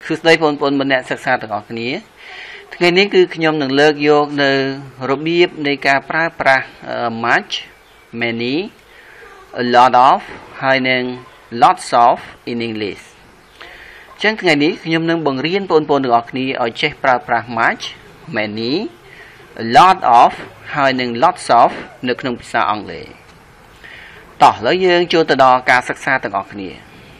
សួស្តីបងប្អូនម្នាក់សិក្សាទាំងអស់គ្នាថ្ងៃនេះគឺខ្ញុំនឹងលើកយកនៅរបៀបនៃការប្រើប្រាស់ much many a lot of ហើយនិង lots of in English អញ្ចឹងថ្ងៃនេះខ្ញុំនឹងបង្រៀនបងប្អូនទាំងអស់គ្នាឲ្យចេះប្រើប្រាស់ much many a lot of ហើយនិង lots of នៅក្នុងភាសាអង់គ្លេសតោះឥឡូវយើងចូលទៅដល់ការសិក្សាទាំងអស់គ្នា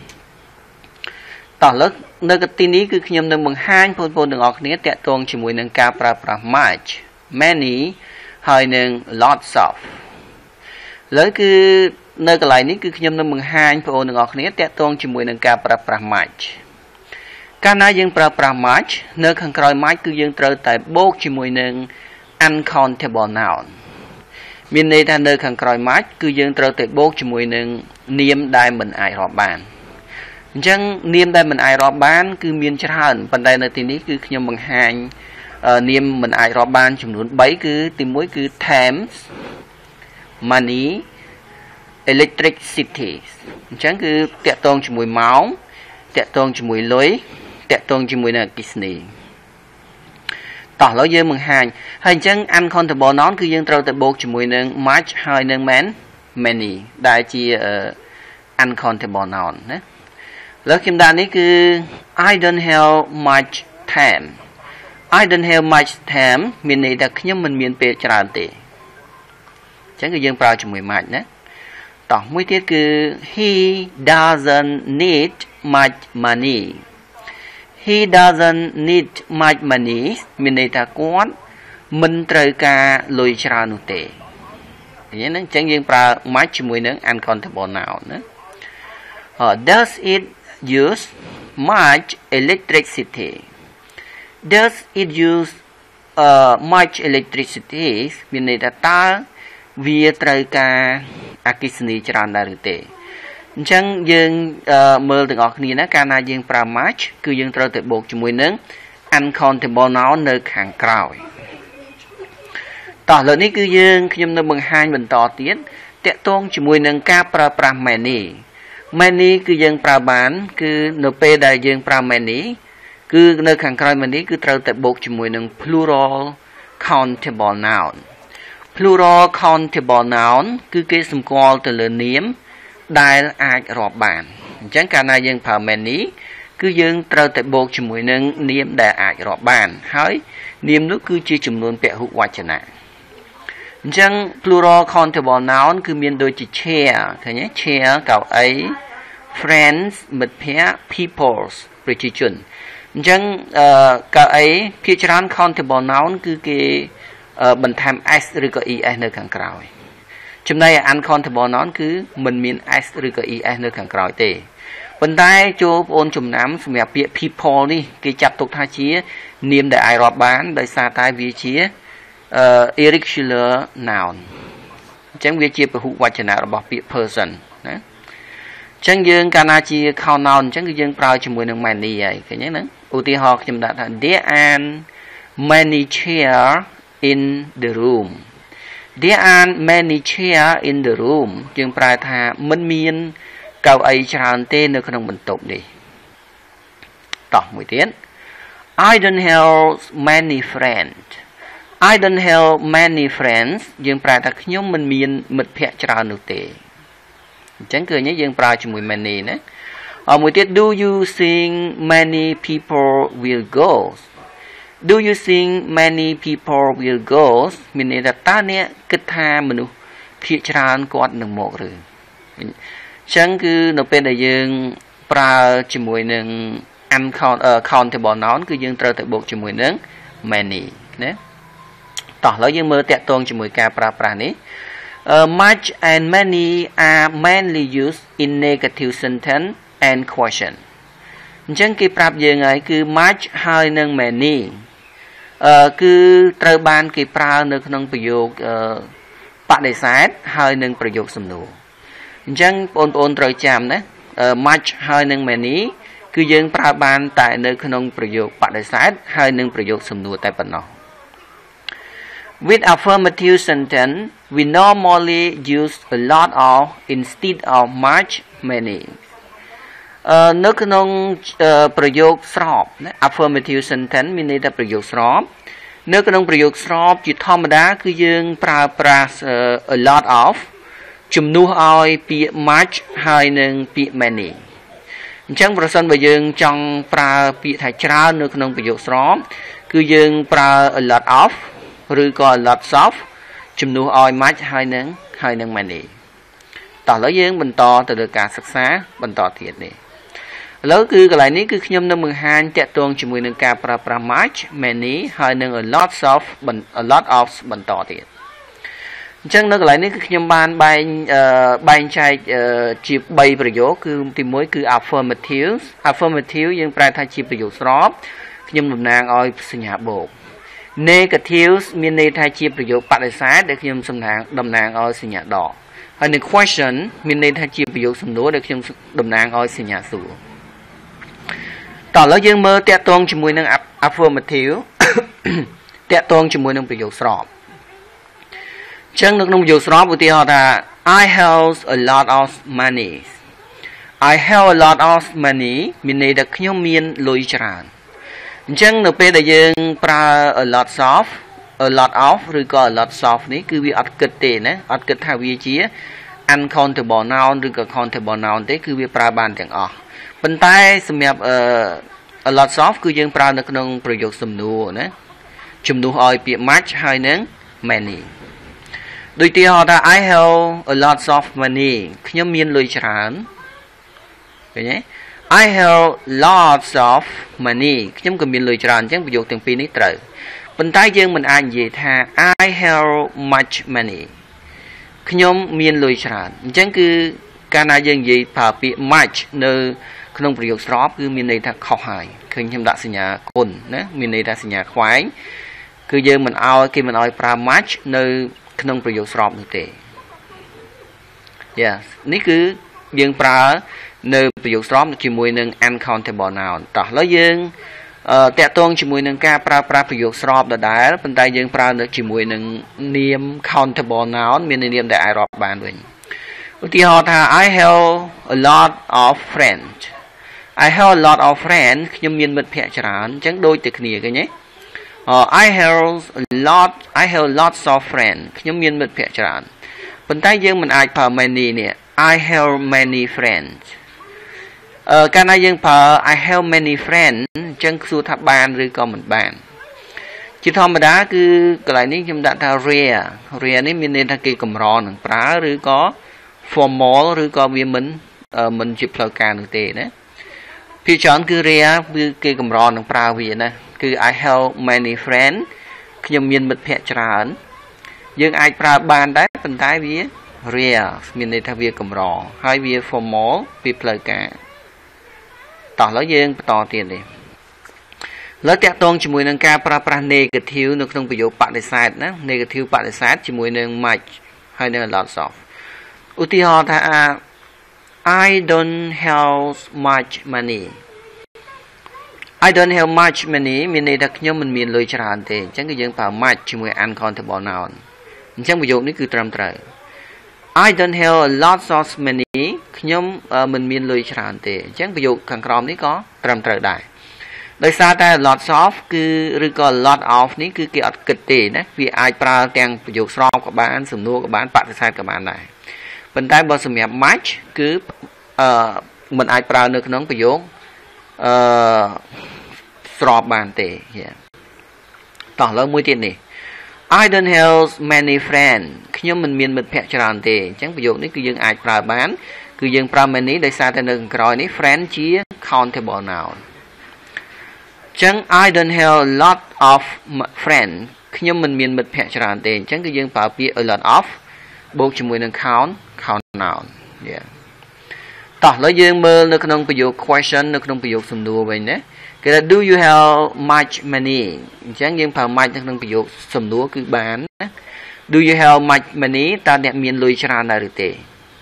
តោះលើកនៅកទីនេះគឺខ្ញុំនឹងបង្ហាញបងប្អូនទាំងអស់គ្នាតាក់ទងជាមួយនឹងការប្រើប្រាស់ much many ហើយនិង lots of លើគឺនៅកន្លែងនេះគឺខ្ញុំនឹងបង្ហាញបងប្អូនទាំងអស់គ្នាតាក់ទងជាមួយនឹងការប្រើប្រាស់ much កាលណាយើងប្រើប្រាស់ much នៅខាងក្រោយ much គឺយើងត្រូវតែបូកជាមួយនឹង uncountable noun មានន័យថានៅខាងក្រោយ much គឺយើងត្រូវតែបូកជាមួយនឹងនាមដែលមិនអាចរាប់បានអញ្ចឹងនាមដែលមិនអាចរាប់បានគឺមានច្រើនប៉ុន្តែនៅទីនេះគឺខ្ញុំបង្ហាញនាមមិនអាចរាប់បានចំនួន3គឺទី1គឺ times money electricity អញ្ចឹងគឺតាក់ទងជាមួយម៉ោងតាក់ទងជាមួយលុយតាក់ទងជាមួយនឹងអគ្គិសនីតោះឥឡូវយើងបង្ហាញហើយអញ្ចឹង uncountable noun គឺយើងត្រូវតែបូកជាមួយនឹង much ហើយនឹង many ដែលជា uncountable noun ណាលើខ្ញុំដាក់នេះគឺ I don't have much time I don't have much time មានន័យថាខ្ញុំមិនមានពេលច្រើនទេអញ្ចឹងគឺយើងប្រើជាមួយ much ណាតោះមួយទៀតគឺ he doesn't need much money he doesn't need much money មានន័យថាគាត់មិនត្រូវការលុយច្រើននោះទេអញ្ចឹងយើងប្រើ much ជាមួយនឹង uncountable noun ណាdoes it use much electricity does it use much electricity មានន័យថាតើវាត្រូវការអគ្គិសនីច្រើនដែរឬទេអញ្ចឹងយើងមើលទាំងអស់គ្នាណាកាលណាយើងប្រើ much គឺយើងត្រូវតែបូកជាមួយនឹង uncountable noun នៅខាងក្រោយតោះលើនេះគឺខ្ញុំនឹងបង្ហាញបន្តទៀតតាក់ទងជាមួយនឹងការប្រើប្រាស់ many គឺយើងប្រើបានគឺនៅពេលដែលយើងប្រើ many គឺនៅខាងក្រោយ many គឺត្រូវតែបូកជាមួយនឹង plural countable noun plural countable noun គឺគេសម្គាល់ទៅលើនាមដែលអាចរាប់បានអញ្ចឹងកាលណាយើងប្រើ many គឺយើងត្រូវតែបូកជាមួយនឹងនាមដែលអាចរាប់បានហើយនាមនោះគឺជាចំនួនពហុវចនៈអញ្ចឹង plural countable noun គឺមានដូចជា chair ឃើញទេ chair កៅអី friends មិត្តភ័ក្តិ peoples ប្រជាជនអញ្ចឹងកៅអីភាគច្រើន countable noun គឺគេបន្ថែម s ឬក៏ es នៅខាងក្រោយចំណែក uncountable noun គឺមិនមាន s ឬក៏ es នៅខាงក្រោយទេប៉ុន្តែចូលបងប្អូនចំណាំសម្រាប់ពាក្យ people នេះគេចាត់ទុកថាជានាមដែលអាចរាប់បានដោយសារតែវាជាirregular noun អញ្ចឹងវាជាពហុវចនៈរបស់ពាក្យ person ណាអញ្ចឹងយើងកាលណាជា count noun អញ្ចឹងគឺយើងប្រើជាមួយនឹង many ហើយឃើញទេណាឧទាហរណ៍ខ្ញុំដាក់ថា there are many chairs in the room there are many chairs in the room យើងប្រើថាមិនមានកៅអីច្រើនទេនៅក្នុងបន្ទប់នេះតោះមួយទៀត I don't have many friends I don't have many friends យើងប្រើថាខ្ញុំមិនមានមិត្តភ័ក្តិច្រើននោះទេអញ្ចឹងគឺយើងប្រើជាមួយ many ណាមួយទៀត do you think many people will go do you think many people will go មានន័យថាតើអ្នកគិតថាមនុស្សភាគច្រើនគាត់នឹងមកឬអញ្ចឹងគឺនៅពេលដែលយើងប្រើជាមួយនឹង uncountable noun គឺយើងត្រូវតែបូកជាមួយនឹង many ណាតោះឥឡូវយើងមើលតាក់ទងជាមួយការប្រើប្រាស់នេះ much and many are mainly used in negative sentence and question អញ្ចឹងគេប្រាប់យើងហើយគឺ much ហើយនឹង many គឺត្រូវបានគេប្រើនៅក្នុងប្រយោគបដិសេធហើយនឹងប្រយោគសំណួរអញ្ចឹងបងប្អូនត្រូវចាំណា much ហើយនឹង many គឺយើងប្រើបានតែនៅក្នុងប្រយោគបដិសេធហើយនឹងប្រយោគសំណួរតែប៉ុណ្ណោះ with affirmative sentence we normally use a lot of instead of much many នៅក្នុងប្រយោគស្របណា affirmative sentence មានន័យថាប្រយោគស្របនៅក្នុងប្រយោគស្របជាធម្មតាគឺយើងប្រើប្រាស់ a lot of ជំនួសឲ្យពាក្យ much ហើយនឹងពាក្យ many អញ្ចឹងប្រសិនបើយើងចង់ប្រើពាក្យថាច្រើននៅក្នុងប្រយោគស្របគឺយើងប្រើ a lot of ឬក៏ a lot of ជំនួសឲ្យ much ហើយនឹង many តោះឥឡូវយើងបន្តទៅលើការសិក្សាបន្តទៀតនេះឥឡូវគឺកន្លែងនេះគឺខ្ញុំនឹងបង្ហាញតាក់ទងជាមួយនឹងការប្រើប្រាស់ much many ហើយនឹង a lot of បន្តទៀតអញ្ចឹងនៅកន្លែងនេះគឺខ្ញុំបានបែងចែកជា3ប្រយោគគឺទី1គឺ affirmative យើងប្រែថាជាប្រយោគស្របខ្ញុំតំណាងឲ្យសញ្ញាបូក negative មានន័យថាជាប្រយោគបដិសេធដែលខ្ញុំតំណាងឲ្យសញ្ញាដកហើយនឹង question មានន័យថាជាប្រយោគសំណួរដែលខ្ញុំតំណាងឲ្យសញ្ញាសួរតោះឥឡូវយើងមើលតាក់ទងជាមួយនឹង affirmative តាក់ទងជាមួយនឹងប្រយោគស្របអញ្ចឹងនៅក្នុងប្រយោគស្របឧទាហរណ៍ថា I have a lot of money I have a lot of money មានន័យថាខ្ញុំមានលុយច្រើនអញ្ចឹងនៅពេលដែលយើងប្រើ a lot of ឬក៏ a lot of នេះគឺវាអត់គិតទេណាអត់គិតថាវាជា uncountable noun ឬក៏ countable noun ទេគឺវាប្រើបានទាំងអស់ប៉ុន្តែសម្រាប់a lot of គឺយើងប្រើនៅក្នុងប្រយោគសំណួរណាជំនួសឲ្យពាក្យ much ហើយនឹង many ដូចទីហៅថា I have a lot of money ខ្ញុំមានលុយច្រើនឃើញទេ I have lots of money ខ្ញុំក៏មានលុយច្រើនអញ្ចឹងប្រយោគទាំងពីរនេះត្រូវប៉ុន្តែយើងមិនអាចនិយាយថា I have much money ខ្ញុំមានលុយច្រើនអញ្ចឹងគឺកាលណាយើងនិយាយប្រើពាក្យ much នៅក្នុងប្រយោគស្របគឺមានន័យថាខុសហើយឃើញខ្ញុំដាក់សញ្ញាគុណណាមានន័យថាសញ្ញាខ្វែងគឺយើងមិនឲ្យគេមិនឲ្យប្រើ much នៅក្នុងប្រយោគស្របនោះទេ Yes នេះគឺយើងប្រើនៅប្រយោគស្របជាមួយនឹង uncountable noun តោះឥឡូវយើងតាក់ទងជាមួយនឹងការប្រើប្រាស់ប្រយោគស្របដដែលប៉ុន្តែយើងប្រើនៅជាមួយនឹងនាម countable noun មាននាមដែលអាចរាប់បានវិញឧទាហរណ៍ថា I have a lot of friends I have a lot of friends ខ្ញុំមានមិត្តភក្តិច្រើនអញ្ចឹងដូចតែគ្នាឃើញទេI have lots of friends ខ្ញុំមានមិត្តភក្តិច្រើនប៉ុន្តែយើងមិនអាចប្រើ many នេះ I have many friends កាលណាយើងប្រើ I have many friends អញ្ចឹងសួរថាបានឬក៏មិនបានជាធម្មតាគឺកន្លែងនេះខ្ញុំដាក់ថា rare នេះមានន័យថាគេកម្រនឹងប្រើឬក៏ formal ឬក៏វាមិនជាផ្លូវការនោះទេណាភាគច្រើនគឺ rare គឺគេកម្រនឹងប្រើវាណាគឺ I have many friends ខ្ញុំមានមិត្តភក្តិច្រើនយើងអាចប្រើបានដែរប៉ុន្តែវា rare មានន័យថាវាកម្រហើយវា formal ពីផ្លូវការតោះឥឡូវយើងបន្តទៀតនេះលើតាក់ទងជាមួយនឹងការប្រើប្រាស់ negative នៅក្នុងប្រយោគបដិសេធណា negative បដិសេធជាមួយនឹង much ហើយនឹង lots of ឧទាហរណ៍ថា I don't have much money I don't have much money មានន័យថាខ្ញុំមិនមានលុយច្រើនទេអញ្ចឹងគឺយើងប្រើ much ជាមួយ uncountable noun អញ្ចឹងប្រយោគនេះគឺត្រឹមត្រូវ I don't have a lot of money ខ្ញុំមិនមានលុយច្រើនទេអញ្ចឹងប្រយោគខាងក្រោមនេះក៏ត្រឹមត្រូវដែរដោយសារតែ lots of គឺឬក៏ lot of នេះគឺគេអត់គិតទេណាវាអាចប្រើទាំងប្រយោគស្របក៏បានសំណួរក៏បានបដិសេធក៏បានដែរប៉ុន្តែបើសម្រាប់ much គឺមិនអាចប្រើនៅក្នុងប្រយោគស្របបានទេតោះឥឡូវមួយទៀតនេះ I don't have many friends ខ្ញុំមិនមានមិត្តភក្តិច្រើនទេអញ្ចឹងប្រយោគនេះគឺយើងអាចប្រើបានគឺយើងប្រើ many ដោយសារតែនៅខាងក្រោយនេះ friend ជា countable noun អញ្ចឹង I don't have a lot of friends ខ្ញុំមិនមានមិត្តភក្តិច្រើនទេអញ្ចឹងគឺយើងប្រើពាក្យ a lot of បូកជាមួយនឹង count noun តោះឥឡូវយើងមើលនៅក្នុងប្រយោគ question នៅក្នុងប្រយោគសំណួរវិញណាគេថា do you have much money អញ្ចឹងយើងប្រើ much នៅក្នុងប្រយោគសំណួរគឺបានណា do you have much money តើអ្នកមានលុយច្រើនដែរឬទេ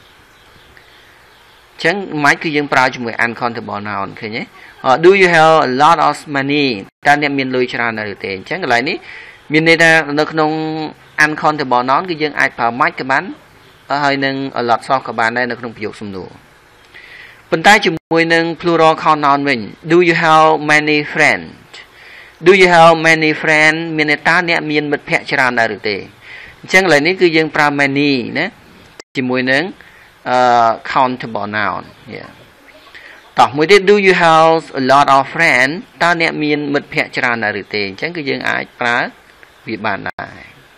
អញ្ចឹង much គឺយើងប្រើជាមួយ uncountable noun ឃើញទេ do you have a lot of money តើអ្នកមានលុយច្រើនដែរឬទេអញ្ចឹងកន្លែងនេះមានន័យថានៅក្នុង uncountable noun គឺយើងអាចប្រើ much ក៏បានហើយនឹង a lot of ក៏បានដែរនៅក្នុងប្រយោគសំណួរប៉ុន្តែជាមួយនឹង plural pronoun វិញ do you have many friends do you have many friends មានន័យថាអ្នកមានមិត្តភ័ក្តិច្រើនដែរឬទេអញ្ចឹងឥឡូវនេះគឺយើងប្រើ many ណាជាមួយនឹងcountable noun តោះមួយទៀត do you have a lot of friends តើអ្នកមានមិត្តភ័ក្តិច្រើនដែរឬទេអញ្ចឹងគឺយើងអាចប្រើវាបានដែរ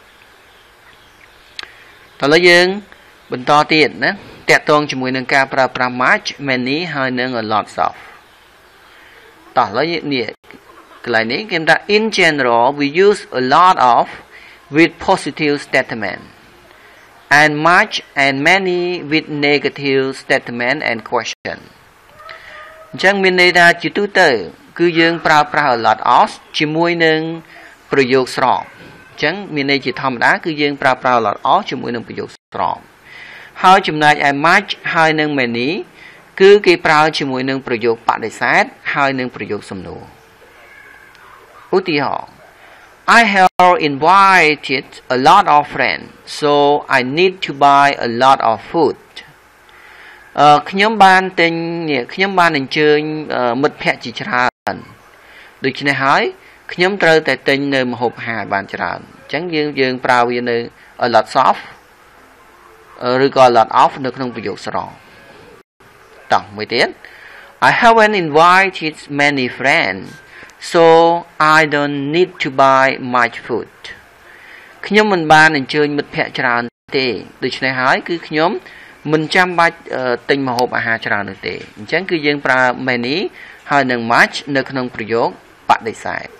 តោះឥឡូវយើងបន្តទៀតណាតាក់ទងជាមួយនឹងការប្រើប្រាស់ much many ហើយនឹង a lot of តោះឥឡូវនេះកន្លែងនេះគេថា in general we use a lot of with positive statement and much and many with negative statement and question អញ្ចឹងមានន័យថាជាទូទៅគឺយើងប្រើប្រាស់ a lot of ជាមួយនឹងប្រយោគស្របអញ្ចឹងមានន័យជាធម្មតាគឺយើងប្រើប្រាស់ a lot of ជាមួយនឹងប្រយោគស្របហើយចំណែកឯ much ហើយនឹង many គឺគេប្រើជាមួយនឹងប្រយោគបដិសេធហើយនឹងប្រយោគសំណួរឧទាហរណ៍ I have invited a lot of friends so I need to buy a lot of food ខ្ញុំបានអញ្ជើញមិត្តភ័ក្តិជាច្រើនដូច្នេះហើយខ្ញុំត្រូវតែទិញនៅម្ហូបអាហារបានច្រើនអញ្ចឹងយើងប្រើវានៅ a lot of ឬក៏ a lot of នៅក្នុងប្រយោគស្របតោះមួយទៀត I haven't invited many friends so I don't need to buy much food ខ្ញុំមិនបានអញ្ជើញមិត្តភ័ក្តិច្រើនទេដូច្នេះហើយគឺខ្ញុំមិនចាំបាច់ទិញម្ហូបអាហារច្រើននោះទេអញ្ចឹងគឺយើងប្រើ many ហើយនឹង much នៅក្នុងប្រយោគបដិសេធ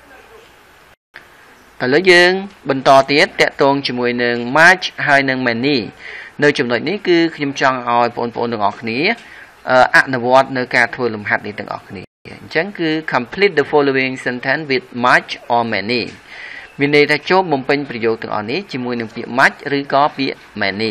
ឥឡូវយើងបន្តទៀតតាក់ទងជាមួយនឹង much ហើយនឹង many នៅចំណុចនេះគឺខ្ញុំចង់ឲ្យបងប្អូនទាំងអស់គ្នាអនុវត្តនៅការធ្វើលំហាត់នេះទាំងអស់គ្នាអញ្ចឹងគឺ complete the following sentence with much or many មានន័យថាចូលបំពេញប្រយោគទាំងអស់នេះជាមួយនឹងពាក្យ much ឬក៏ពាក្យ many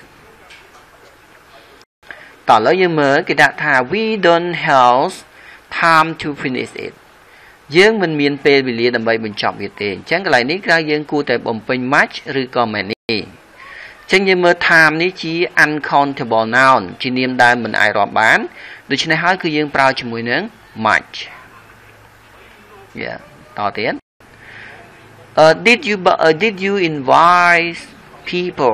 តោះឥឡូវយើងមើលគេដាក់ថា we don't have time to finish it យើងមិនមានពេលវេលាដើម្បីបញ្ចប់វាទេអញ្ចឹងកន្លែងនេះគឺយើងគួរតែបំពេញ much ឬក៏ many អញ្ចឹងយើងមើល time នេះជា uncountable noun ជានាមដែលមិនអាចរាប់បានដូច្នេះហើយគឺយើងប្រើជាមួយនឹង much តទៀត did you invite people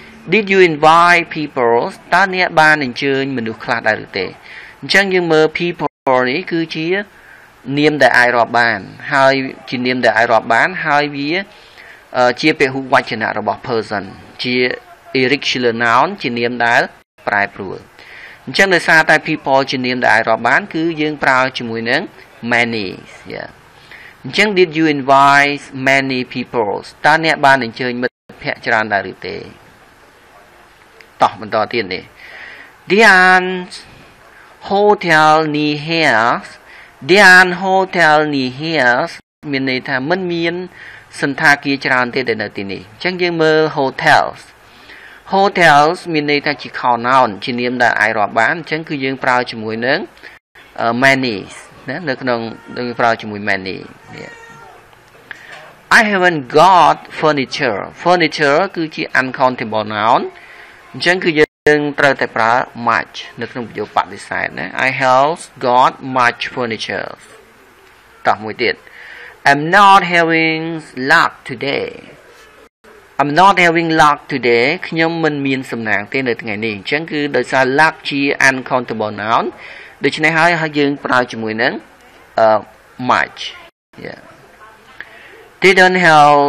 តើអ្នកបានអញ្ជើញមនុស្សខ្លះដែរឬទេអញ្ចឹងយើងមើល people នេះគឺជានាមដែលអាចរាប់បានហើយជានាមដែលអាចរាប់បានហើយវាជាពហុវចនៈរបស់ person ជា irregular noun ជានាមដែលប្រែប្រួលអញ្ចឹងដោយសារតែ people ជានាមដែលអាចរាប់បានគឺយើងប្រើជាមួយនឹង many អញ្ចឹង did you invite many people តើអ្នកបានអញ្ជើញមិត្តភ័ក្តិច្រើនដែរឬទេតោះបន្តទៀតនេះ Dian's hotel near here មានន័យថាមិនមានសន្តាគារច្រើនទេនៅទីនេះអញ្ចឹងយើងមើល hotels មានន័យថាជា noun ជានាមដែលអាចរាប់បានអញ្ចឹងគឺយើងប្រើជាមួយនឹង many ណានៅក្នុងយើងប្រើជាមួយ many I haven't got furniture គឺជា uncountable noun អញ្ចឹងគឺយើងត្រូវតែប្រើ much នៅក្នុងប្រយោគបដិសេធណា I have got much furniture តោះមួយទៀត I'm not having luck today ខ្ញុំមិនមានសំណាងទេនៅថ្ងៃនេះអញ្ចឹងគឺដោយសារ luck ជា uncountable noun ដូច្នេះហើយយើងប្រើជាមួយនឹង much they don't have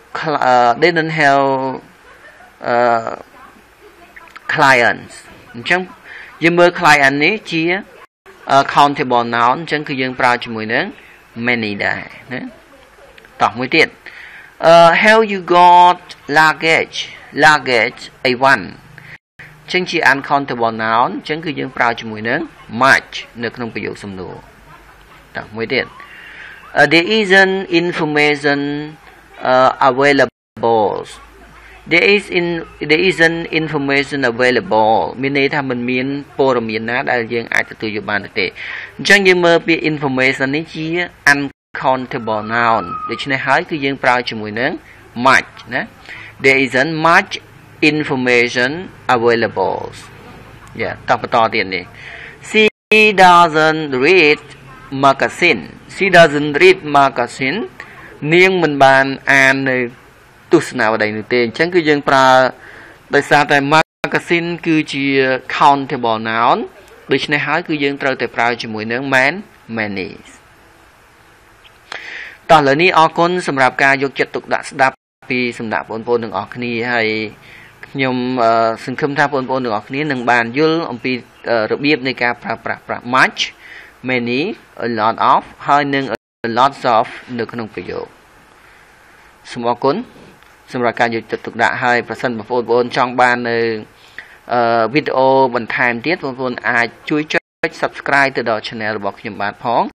clients អញ្ចឹងយើងមើល client នេះជា countable noun អញ្ចឹងគឺយើងប្រើជាមួយនឹង many ដែរណាតោះមួយទៀតhave you got luggage A1 អញ្ចឹងជា uncountable noun អញ្ចឹងគឺយើងប្រើជាមួយនឹង much នៅក្នុងប្រយោគសំណួរតោះមួយទៀត there isn't information available there isn't information available មានន័យថាមិនមានព័ត៌មានណាដែលយើងអាចទទួលយកបានទេអញ្ចឹងយើងមើលពាក្យ information នេះជា uncountable noun ដូច្នេះហើយគឺយើងប្រើជាមួយនឹង much ណា there isn't much information available តោះបន្តទៀតនេះ doesn't read magazine she doesn't read magazine នាងមិនបានអាននៅទស្សនាវដ្តីនោះទេអញ្ចឹងគឺយើងប្រើដោយសារតែ magazine គឺជា countable noun ដូច្នេះហើយគឺយើងត្រូវតែប្រើជាមួយនឹង many តោះឥឡូវនេះអរគុណសម្រាប់ការយកចិត្តទុកដាក់ស្ដាប់ពីសំណាក់បងប្អូនទាំងអស់គ្នាហើយខ្ញុំសង្ឃឹមថាបងប្អូនទាំងអស់គ្នានឹងបានយល់អំពីរបៀបនៃការប្រើប្រាស់ much many a lot of ហើយនិង a lots of នៅក្នុងប្រយោគសូមអរគុណសម្រាប់ការយកចិត្តទុកដាក់ហើយប្រសិនបងប្អូនចង់បាននៅវីដេអូបន្ថែមទៀតបងប្អូនអាចជួយចុច subscribe ទៅដល់ channel របស់ខ្ញុំបានផង